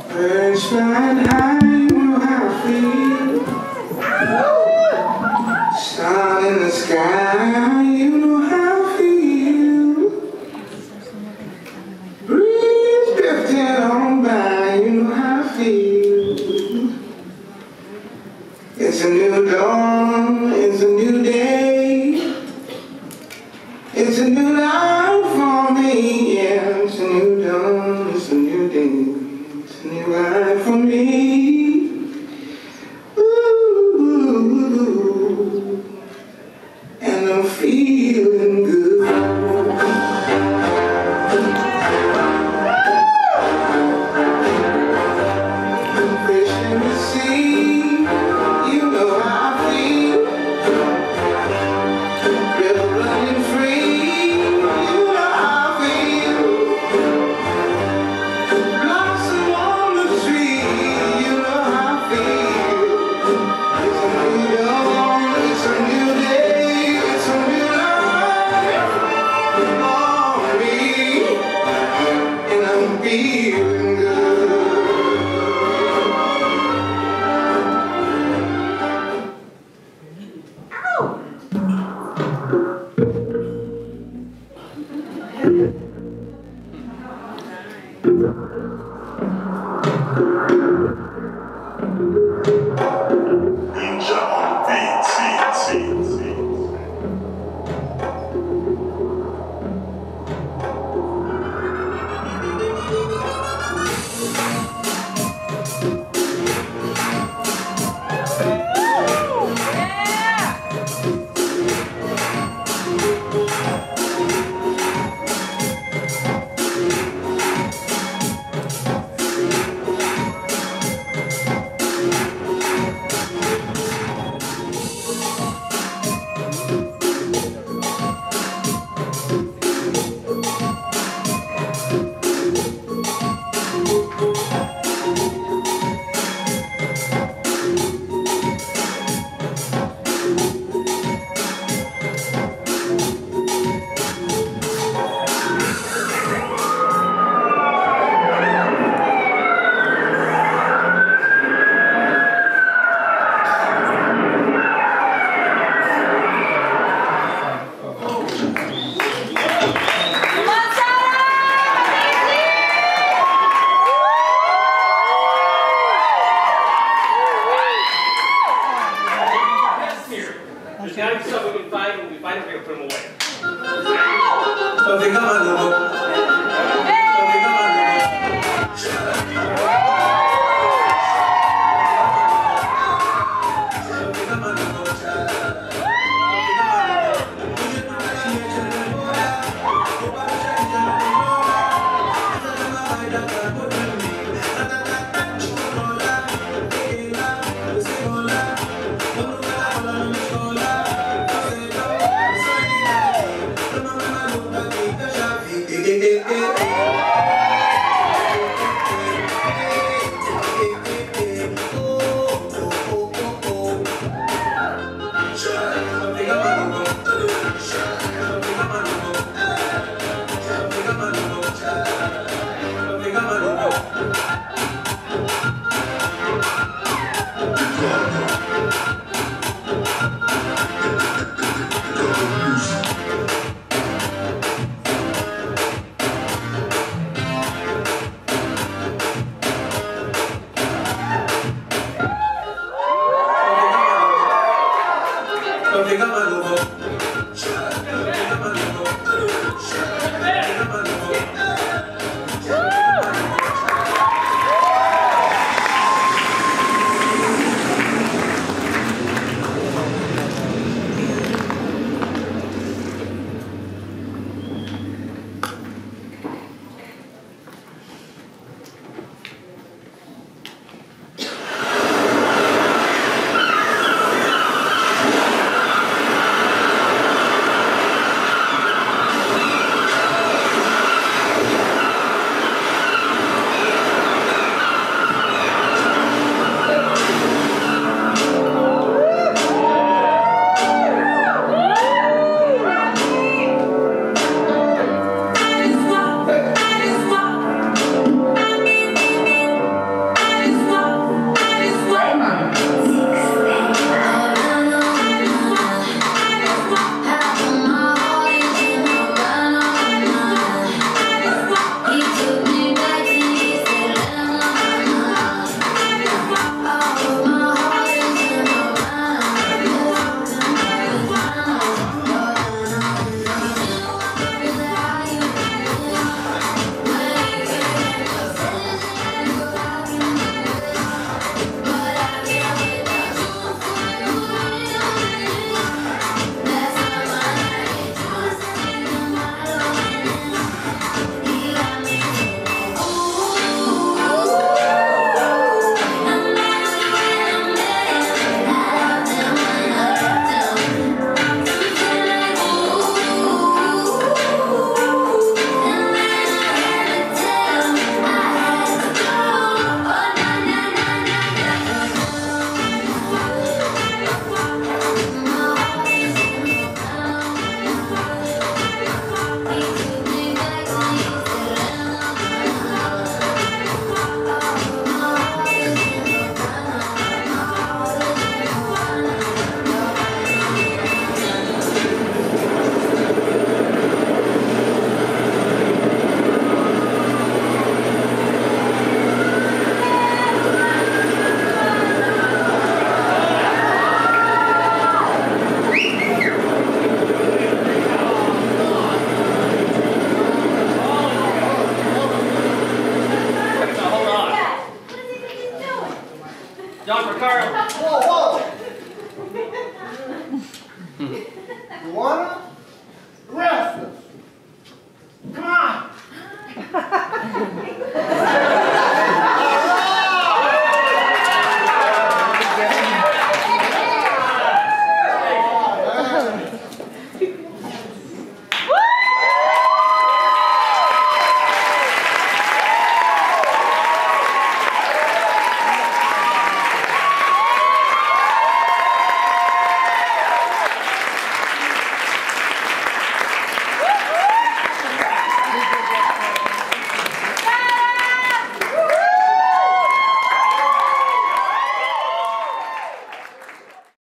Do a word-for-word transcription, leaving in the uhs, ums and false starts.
Birds flying high, you know how I feel. Sun in the sky, you know how I feel. Breeze drifting on by, you know how I feel. It's a new dawn, it's a new day. It's a new life for me, yeah. It's a new dawn, it's a new day. It's a new life for me. Ooh, and I'm feeling good. Fish in the sea, you know how I feel. River running free, you know how I feel. Blossom on the tree, you know how I feel. It's a new dawn, it's a new day, it's a new life for me, and I'm feeling good. Ninja on beat, beat, beat, beat. Carl. Whoa,